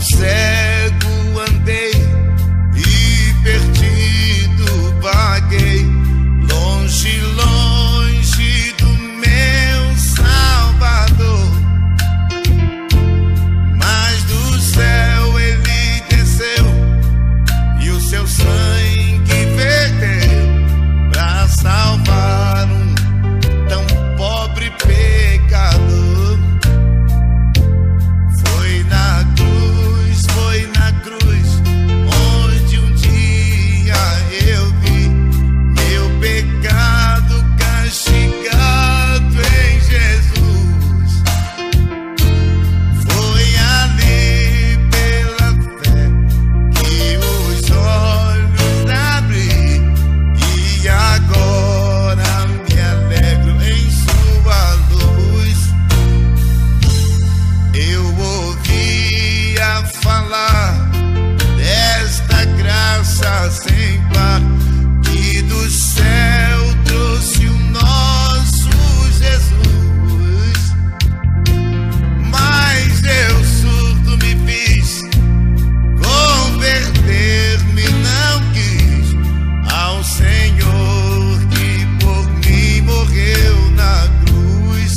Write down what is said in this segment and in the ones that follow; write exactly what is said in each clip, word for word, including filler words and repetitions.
cego andei e perdido vaguei, longe, longe do meu Salvador. Mas do céu ele desceu e o seu sangue verteu pra salvar um tão pobre pecador. Foi na cruz, foi na cruz, onde um dia eu vi meu pecado castigado em Jesus. Foi ali pela fé que os olhos abri e agora me alegro em sua luz. Eu ouvia falar desta graça sem par que do céu trouxe o nosso Jesus. Mas eu surdo me fiz, converter-me não quis ao Senhor que por mim morreu na cruz.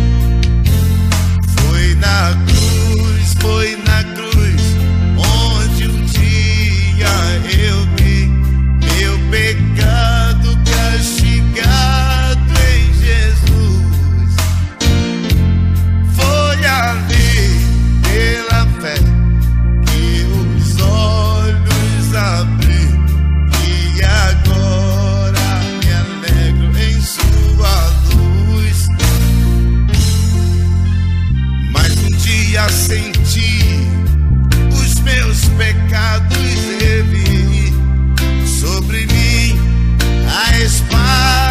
Foi na cruz, foi na cruz, onde um dia eu vi meu pecado castigado em Jesus. Foi ali pela fé que os olhos abri e agora me alegro em sua luz. Mas um dia senti os meus pecados revi sobre mim a espada